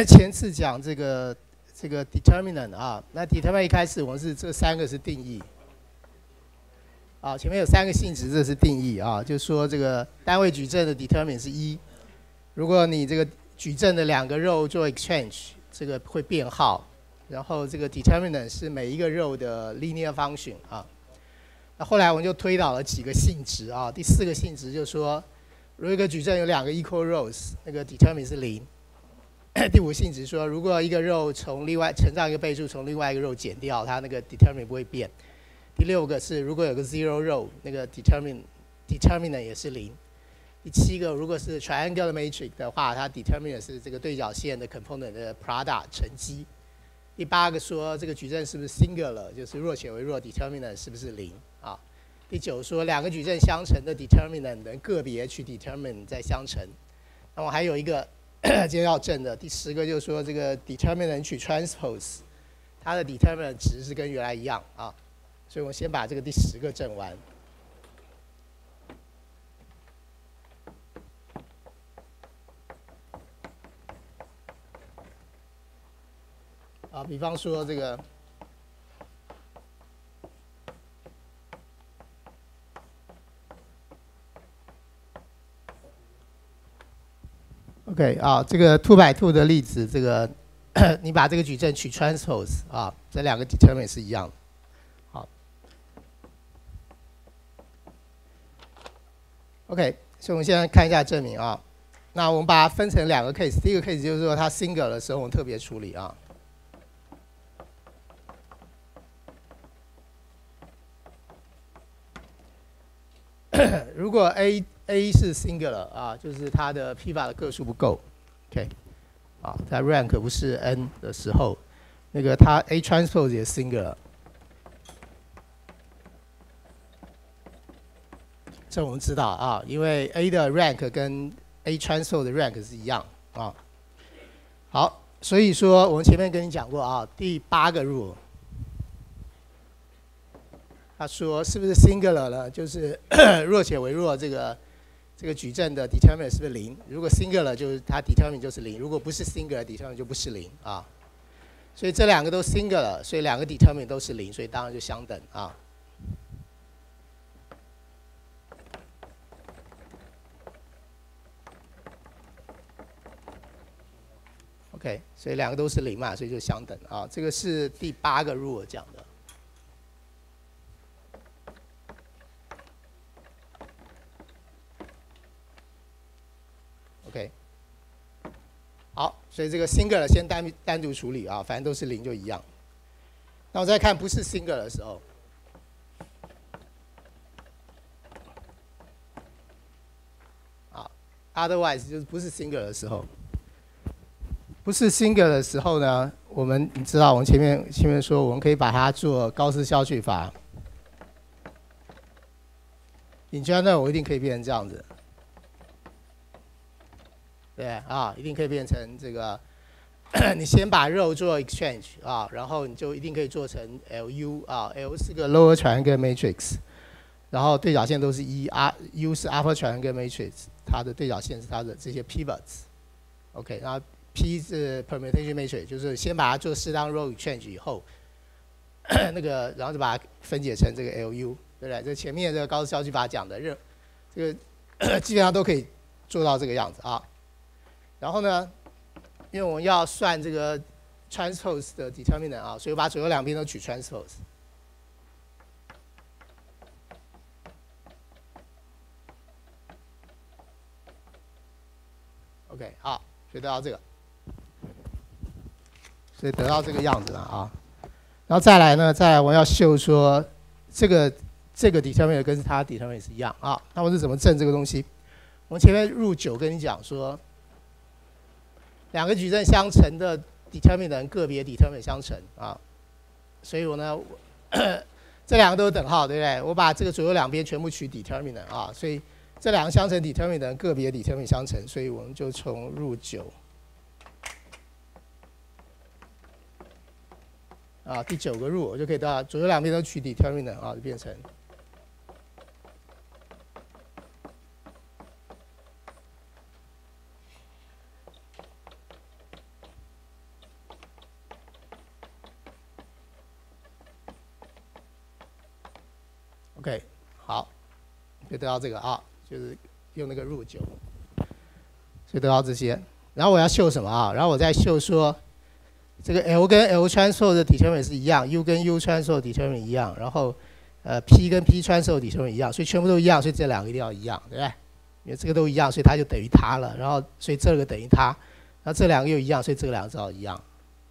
前次讲这个determinant 啊，那 determinant 一开始我们是这3个是定义。啊，前面有3个性质，这是定义啊，就是说这个单位矩阵的 determinant 是1，如果你这个矩阵的2个 row 做 exchange， 这个会变号，然后这个 determinant 是每一个 row 的 linear function 啊。那后来我们就推导了几个性质啊，第4个性质就是说，如果一个矩阵有2个 equal rows， 那个 determinant 是0。第5个性质说，如果一个 row 从另外乘上一个倍数，从另外一个 row 减掉，它那个 determinant 不会变。第6个是，如果有个 zero row， 那个 determinant 也是0。第7个，如果是 triangular matrix 的话，它 determinant 是这个对角线的 component 的 product 乘积。第8个说，这个矩阵是不是 singular， 就是弱且为弱 determinant 是不是0啊？第9说，2个矩阵相乘的 determinant 能个别取 determinant 再相乘。那么还有一个今天要证的第10个，就是说这个 determinant 取 transpose， 它的 determinant 值是跟原来一样啊。所以我们先把这个第10个证完。啊，比方说这个，OK 啊，这个 2 by 2的例子，这个你把这个矩阵取 transpose 啊，这2个 determinant 是一样的。好 ，OK， 所以我们现在看一下证明啊。那我们把它分成2个 case， 第一个 case 就是说它 single 的时候，我们特别处理啊。如果 A 是 singular 啊，就是它的 pivot 的个数不够 ，OK， 啊，它 rank 不是 n 的时候，那个它 A transpose 也 singular， 这我们知道啊，因为 A 的 rank 跟 A transpose 的 rank 是一样啊。好，所以说我们前面跟你讲过啊，第8个 rule。他说是不是 singular 呢？就是弱且为弱，这个矩阵的 determinant 是不是0？如果 singular 就是它 determinant 就是0，如果不是 singular determinant 就不是0啊。所以这2个都 singular， 所以2个 determinant 都是0，所以当然就相等啊。OK， 所以2个都是0嘛，所以就相等啊。这个是第8个 rule 讲的。OK， 好，所以这个 singular 先单独处理啊，反正都是0就一样。那我再看不是 singular 的时候，啊 ，otherwise 就是不是 singular 的时候，不是 singular 的时候呢，你知道我们前面说我们可以把它做高斯消去法。in general 我一定可以变成这样子。对啊，一定可以变成这个。你先把 row 做 exchange 啊，然后你就一定可以做成 LU 啊 ，L 是个 lower triangular matrix， 然后对角线都是1，U 是 upper triangular matrix， 它的对角线是它的这些 pivots。OK， 然后 P 是 permutation matrix， 就是先把它做适当 row exchange 以后，然后就把它分解成这个 LU， 对不对？这前面这个高斯消去法讲的这个基本上都可以做到这个样子啊。然后呢，因为我们要算这个 transpose 的 determinant 啊，所以我把左右两边都取 transpose。OK， 好，所以得到这个，所以得到这个样子了啊。然后再来我要秀说这个 determinant 跟它的 determinant 是一样啊。那我是怎么证这个东西？我们前面入9跟你讲说。2个矩阵相乘的 determinant 个别 determinant 相乘啊，所以我呢，这2个都是等号，对不对？我把这个左右两边全部取 determinant 啊，所以这2个相乘 determinant 个别 determinant 相乘，所以我们就从入9啊，第9个 rule 我就可以得到左右两边都取 determinant 啊，就变成。 OK， 好，就得到这个啊，就是用那个 root 9，就得到这些。然后我要秀什么啊？然后我再秀说，这个 L 跟 L transpose 的 determinant 是一样 ，U 跟 U transpose 的 determinant 一样，然后P 跟 P transpose 的 determinant 一样，所以全部都一样，所以这两个一定要一样，对不对？因为这个都一样，所以它就等于它了。然后所以这个等于它，然后这两个又一样，所以这两个正好一样。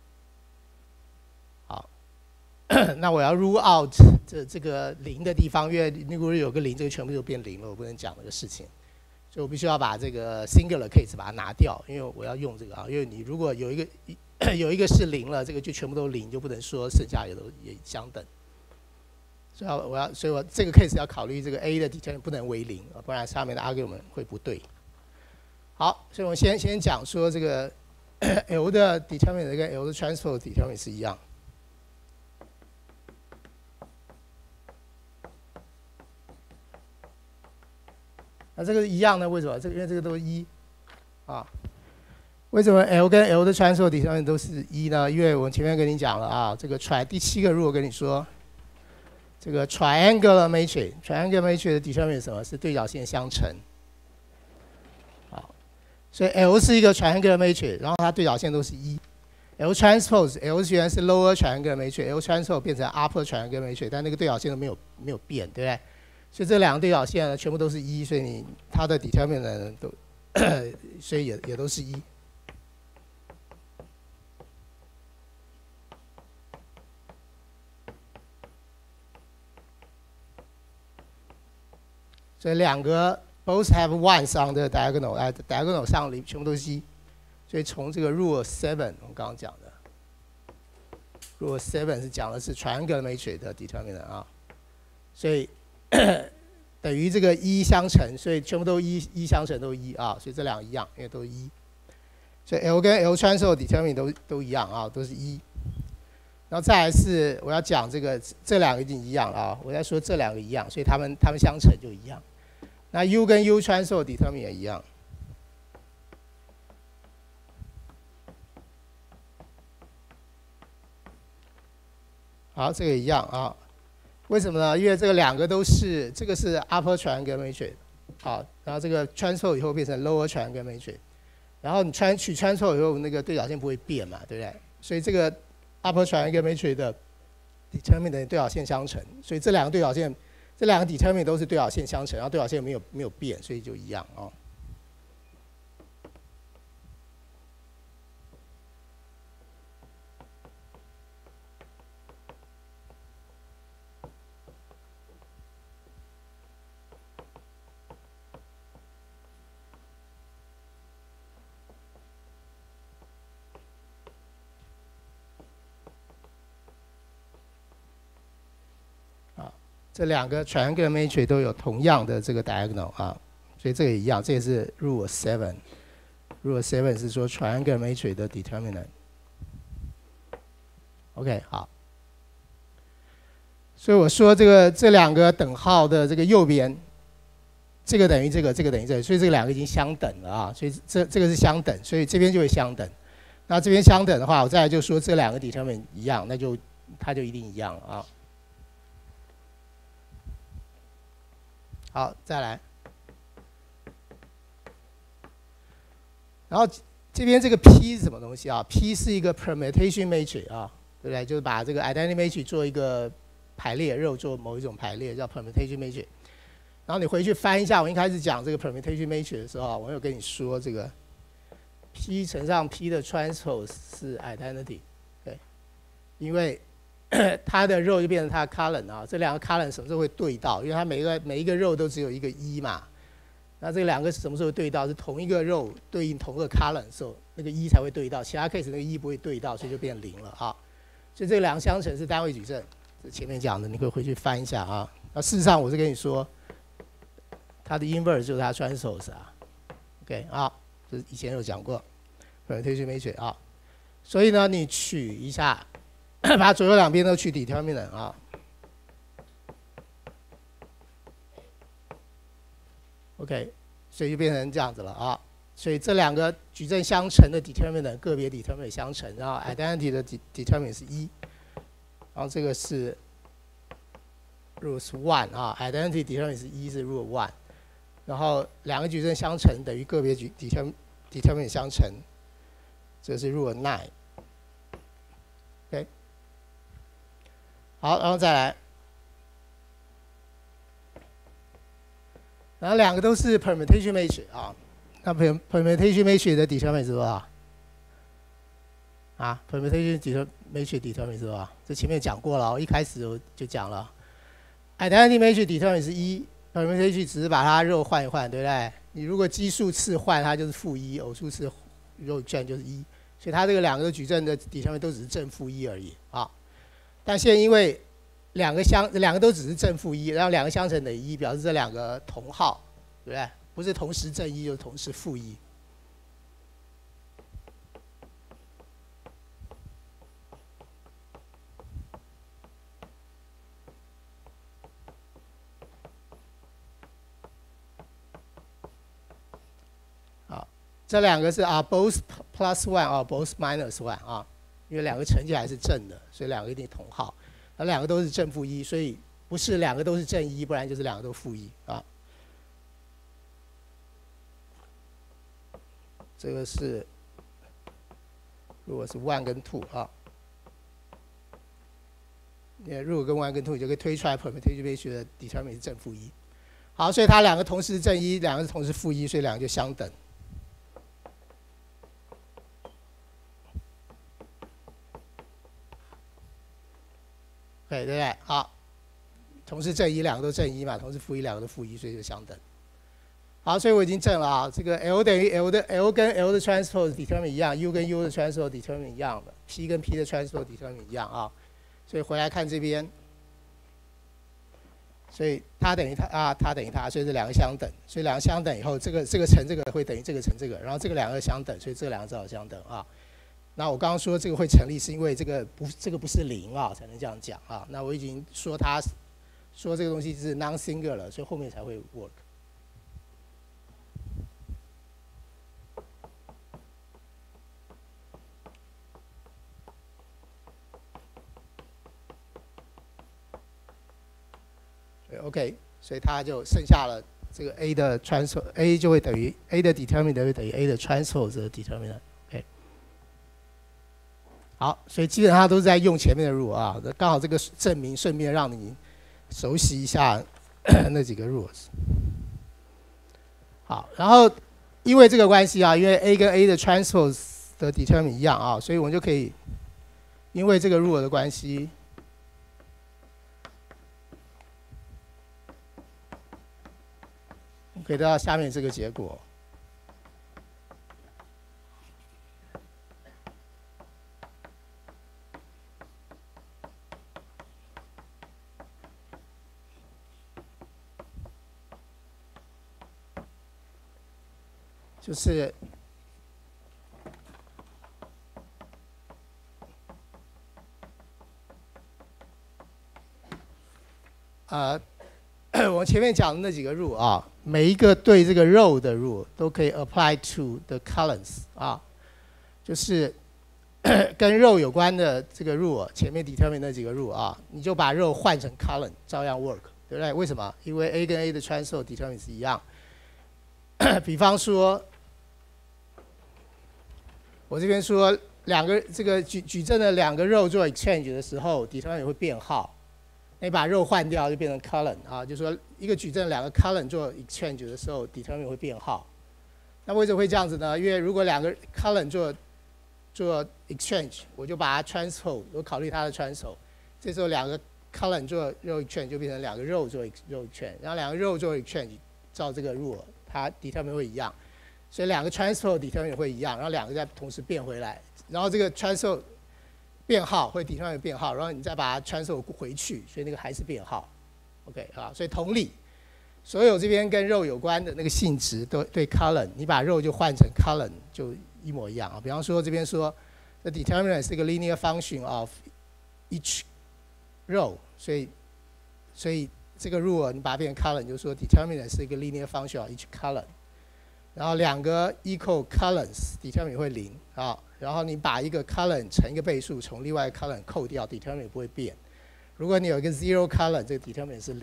好，那我要 rule out 这个0的地方，因为如果有个0，这个全部就变0了，我不能讲这个事情。所以我必须要把这个 singular case 把它拿掉，因为我要用这个啊。因为你如果有一个是0了，这个就全部都0，就不能说剩下也相等。所以我这个 case 要考虑这个 A 的 determinant 不能为0，不然上面的 argument 会不对。好，所以我们先讲说这个 L 的 determinant 跟 L 的 transpose determinant 是一样。那这个一样呢？为什么？因为这个都是1啊。为什么 L 跟 L 的 transpose determinant 都是1呢？因为我前面跟你讲了啊，这个第7个 rule 跟你说，这个 triangular matrix 的 determinant 是什么？是对角线相乘。好，所以 L 是一个 triangular matrix， 然后它对角线都是1。L transpose L 原来是 lower triangular matrix，L transpose 变成 upper triangular matrix， 但那个对角线都没有变，对不对？所以这两个对角线呢，全部都是1，所以它的 determinant 都，所以也都是1。所以两个 both have ones on the diagonal，diagonal 上里全部都是1。所以从这个 rule 7， 我们刚刚讲的 rule 7是讲的是 triangular matrix 的 determinant 啊，所以等于这个1相乘，所以全部都1相乘都1啊，所以这两个一样，因为都是1。所以 L 跟 L transpose determinant 都一样啊，都是1。然后再来是我要讲这两个一定一样啊，我在说这两个一样，所以它们相乘就一样。那 U 跟 U transpose determinant 也一样。好，这个一样啊。为什么呢？因为这个两个都是，这个是 upper triangular matrix， 好，然后这个 transpose 以后变成 lower triangular matrix， 然后你取 transpose 以后，那个对角线不会变嘛，对不对？所以这个 upper triangular matrix 的 determinant 等于对角线相乘，所以这两个对角线，这两个 determinant 都是对角线相乘，然后对角线没有变，所以就一样啊。这两个 triangular matrix 都有同样的这个 diagonal 啊，所以这个也一样，这也是 rule 7。rule 7是说 triangular matrix 的 determinant。OK， 好。所以我说这两个等号的这个右边，这个等于这个，这个等于这个，所以这两个已经相等了啊，所以这个是相等，所以这边就会相等。那这边相等的话，我再来就说这两个 determinant 一样，那就它就一定一样了啊。好，再来。然后这边这个 P 是什么东西啊 ？P 是一个 permutation matrix 啊，对不对？就是把这个 identity matrix 做一个排列，肉做某一种排列，叫 permutation matrix。然后你回去翻一下，我一开始讲这个 permutation matrix 的时候，我有跟你说这个 P 乘上 P 的 transpose 是 identity， 对，因为它的肉就变成它的 column 啊，这两个 column 什么时候会对到？因为它每一个肉都只有一个1嘛，那这两个什么时候对到？是同一个肉对应同一个 column 的时候，那个1才会对到，其他 case 那个1不会对到，所以就变0了啊。所以这两个相乘是单位矩阵，这前面讲的，你可以回去翻一下啊。那事实上我是跟你说，它的 inverse 就是它 transpose 啊。OK 啊，这以前有讲过 permutation matrix 啊。所以呢，你取一下。把左右两边都取 determinant 啊。OK， 所以就变成这样子了啊。所以这两个矩阵相乘的 determinant 个别 determinant 相乘，然后 identity 的 determinant 是1，然后这个是 root 是 one 啊 ，identity determinant 是1是 root 1，然后两个矩阵相乘等于个别determinant 相乘，这是 root 9。OK， 好，然后再来，然后两个都是 permutation matrix 啊，那 permutation matrix 的 determinant 是多少？啊 ，permutation matrix determinant 是多少？这前面讲过了，一开始就讲了。identity matrix determinant 是1，permutation 只是把它肉换一换，对不对？你如果奇数次换它就是-1，偶数次肉卷就是1，所以它这个两个矩阵的 determinant 都只是正-1而已啊。但现在因为两个都只是正-1，然后两个相乘等于1，表示这两个同号，对不对？不是同时正1，就是同时-1。这两个是both plus one 啊 ，both minus one 啊，因为两个乘起来是正的，所以两个一定同号。那两个都是正-1，所以不是两个都是正1，不然就是两个都-1啊。这个是如果是 one 跟 two 啊，如果跟 one 跟 two， 你就可以推出来 permutation matrix 的 determinant 是正-1。好，所以它两个同时正1，两个是同时-1，所以两个就相等。对不对？好，同时正1，两个都正1嘛，同时-1，两个都-1，所以就相等。好，所以我已经证了啊，这个 L 等于 L 跟 L 的 transpose determinant 一样 ，U 跟 U 的 transpose determinant 一样的 ，P 跟 P 的 transpose determinant 一样啊。所以回来看这边，所以它等于它它等于它，所以这两个相等。所以两个相等以后，这个乘这个会等于这个乘这个，然后这个两个相等，所以这两个正好相等啊。那我刚刚说这个会成立，是因为这个不是0啊，才能这样讲啊。那我已经说这个东西是 non-singular 了，所以后面才会 work。OK， 所以它就剩下了这个 A 的 transpose A 就会等于 A 的 determinant 会等于 A 的 transpose 的 determinant。OK。好，所以基本上都是在用前面的 rule 啊，刚好这个证明顺便让你熟悉一下那几个 rules。好，然后因为这个关系啊，因为 A 跟 A 的 transpose 的 determinant 一样啊，所以我们就可以因为这个 rule 的关系，可以得到下面这个结果。就是我前面讲的那几个 rule 啊，每一个对这个 row 的 rule 都可以 apply to the columns 啊，就是跟 row 有关的这个 rule， 前面 determine 那几个 rule 啊，你就把 row 换成 column， 照样 work， 对不对？为什么？因为 A 跟 A 的 transpose determinant 是一样。比方说，我这边说两个这个矩阵的两个 row 做 exchange 的时候 ，determinant 会变号。你把 row 换掉就变成 column 啊，就是说一个矩阵两个 column 做 exchange 的时候 ，determinant 会变号。那为什么会这样子呢？因为如果两个 column 做 exchange， 我就把它 transpose， 我考虑它的 transpose， 这时候两个 column 做 row exchange 就变成两个 row 做 row exchange， 然后两个 row 做 exchange， 照这个 rule， 它 determinant 会一样，所以两个 transpose determinant 会一样，然后两个再同时变回来，然后这个 transpose 变号会 determinant 变号，然后你再把它 transpose 回去，所以那个还是变号。OK 啊，所以同理，所有这边跟 row 有关的那个性质都对 column， 你把 row 就换成 column 就一模一样啊。比方说这边说 the determinant 是一个 linear function of each row， 所以这个 rule 你把它变成 column， 就是说 determinant 是一个 linear function of each column。然后两个 equal columns determinant 会0啊，然后你把一个 column 乘一个倍数，从另外一个 column 扣掉 ，determinant 不会变。如如果你有一个 zero column， 这个 determinant 是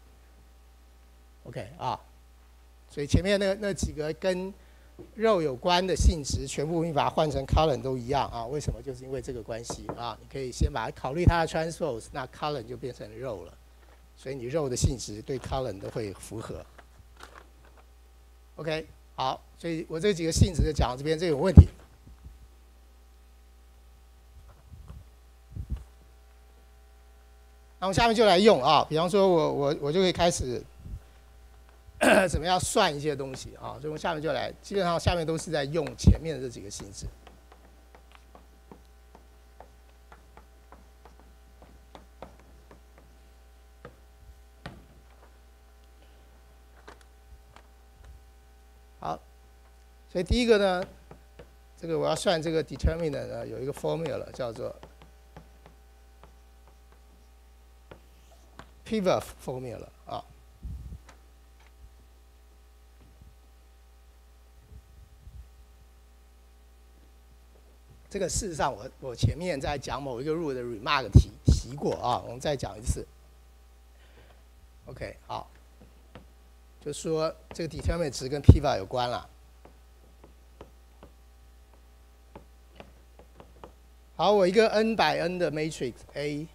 0。OK 啊，所以前面那几个跟 row 有关的性质，全部你把它换成 column 都一样啊。为什么？就是因为这个关系啊。你可以先把它考虑它的 transpose， 那 column 就变成 row 了。所以你 row 的性质对 column 都会符合。OK， 好，所以我这几个性质就讲到这边，这有问题。那我下面就来用啊，比方说我就可以开始怎么样算一些东西啊，所以我下面就来，基本上下面都是在用前面的这几个性质。好，所以第一个呢，这个我要算这个 determinant 呢，有一个 formula 叫做 pivot formula 啊。这个事实上我前面在讲某一个 rule 的 remark 提过啊，我们再讲一次。OK， 好，就说这个 determinant 值跟 pivot 有关了。好，我一个 n by n 的 matrix A，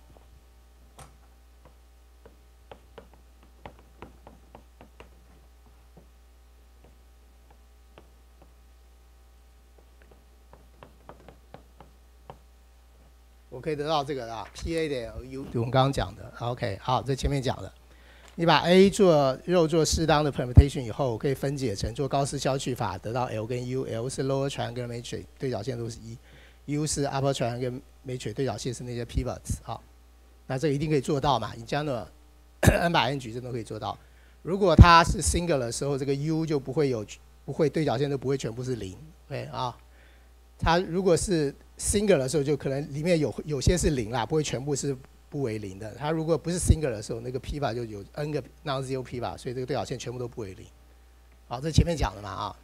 我可以得到这个啊 ，P A 点 U， 我们刚刚讲的。OK， 好，这前面讲的。你把 A 做 row 做适当的 permutation 以后，可以分解成做高斯消去法，得到 L 跟 U。L 是 lower triangular matrix， 对角线都是1；U 是 upper triangular matrix， 对角线是那些 pivots 啊。那这个一定可以做到嘛 ？in general n by n 矩阵都可以做到。如果它是 single 的时候，这个 U 就不会对角线都不会全部是0。对啊，它如果是 single 的时候，就可能里面有些是0啦，不会全部是不为0的。它如果不是 single 的时候，那个 pivot 就有 n 个 non-zero pivot， 所以这个对角线全部都不为0。好，这前面讲的嘛啊。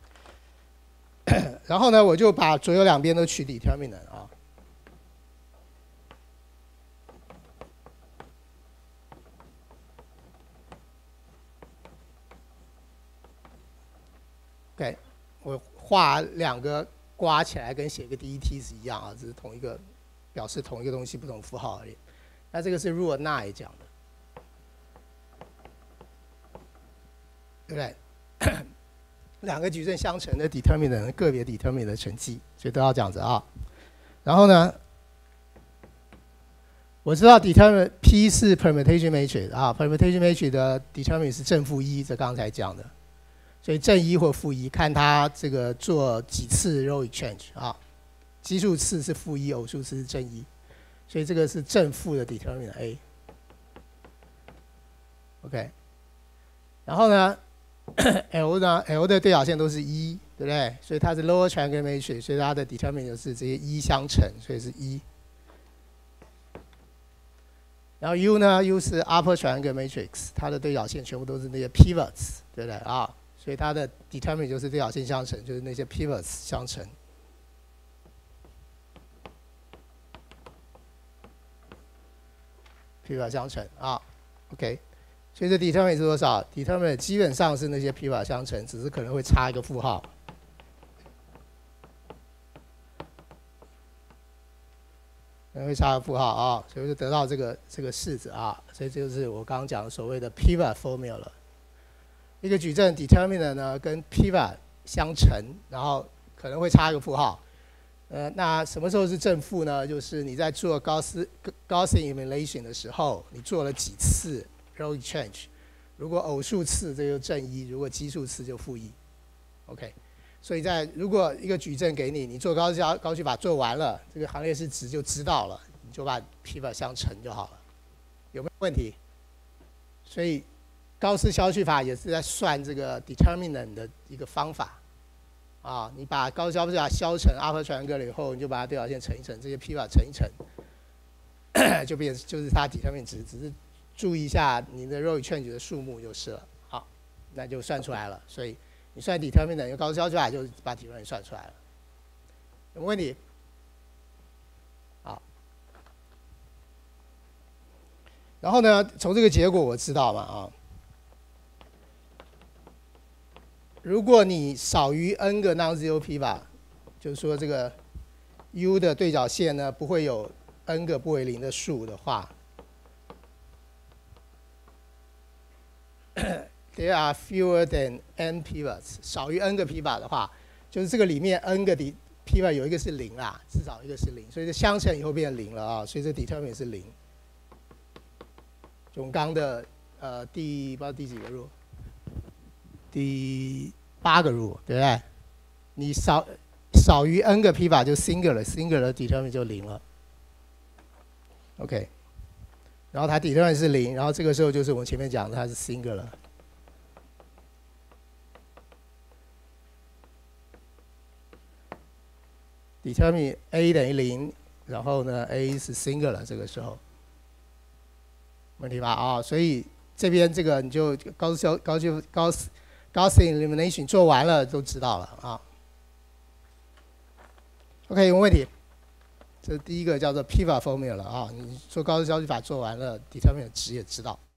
然后呢，我就把左右两边都取 determinant 啊。OK， 我画两个刮起来跟写个DET 是一样啊，只是同一个表示同一个东西不同符号而已。那这个是 Rule 9讲的，对不对？两个矩阵相乘的 determinant 个别 determinant 的乘积，所以都要这样子啊。然后呢，我知道 determinant P 是 permutation matrix 啊 ，permutation matrix 的 determinant 是正负1，这刚才讲的。所以正1或负1，看它这个做几次 row exchange 啊，奇数次是负1，偶数次是正1，所以这个是正负的 determinant A。OK， 然后呢 ，L 呢 ，L 的对角线都是1，对不对？所以它是 lower triangular matrix， 所以它的 determinant 是这些1相乘，所以是1。然后 U 呢 ，U 是 upper triangular matrix， 它的对角线全部都是那些 pivots， 对不对啊？所以它的 determinant 就是对角线相乘，就是那些 pivots 相乘。pivot 相乘啊 ，OK， 所以这 determinant 是多少 ？determinant 基本上是那些 pivot 相乘，只是可能会差一个负号。可能会差个负号啊，所以就得到这个式子啊，所以这就是我刚刚讲的所谓的 pivot formula。一个矩阵 determinant 呢跟 pivot 相乘，然后可能会差一个负号。那什么时候是正负呢？就是你在做Gaussian elimination 的时候，你做了几次 row exchange， 如果偶数次这就正1，如果奇数次就负1。OK， 所以如果一个矩阵给你，你做高序法做完了，这个行列式值就知道了，你就把 pivot 相乘就好了。有没有问题？所以高斯消去法也是在算这个 determinant 的一个方法啊。你把高斯消去法消成 upper triangle 以后，你就把它对角线乘一乘，这些 pivot 乘一乘，就是它 determinant 值，只是注意一下你的 row exchange 的数目就是了。好，那就算出来了。所以你算 determinant 用高斯消去法就把 determinant 算出来了。有没有问题？好。 然后呢，从这个结果我知道嘛啊，如果你少于 n 个 non-zero p-bar， 就是说这个 u 的对角线呢不会有 n 个不为零的数的话，there are fewer than n pivots， 少于 n 个 p-bar 的话，就是这个里面 n 个p-bar 有一个是零啦，至少一个是零，所以这相乘以后变零了啊，所以这 determinant 是零。就我们刚的不知道第几个 rule， 第8个 rule， 对不对？你少于 n 个 p-bar 就 singular determinant 就零了。OK， 然后它 determinant 是零，然后这个时候就是我们前面讲的它是 singular。determine a 等于0，然后呢 a 是 singular 这个时候，问题吧啊，所以这边这个你就Gaussian elimination 做完了都知道了啊。OK， 有问题？这是第一个叫做 pivot formula 啊，你做高斯交际法做完了 determinant 值也知道。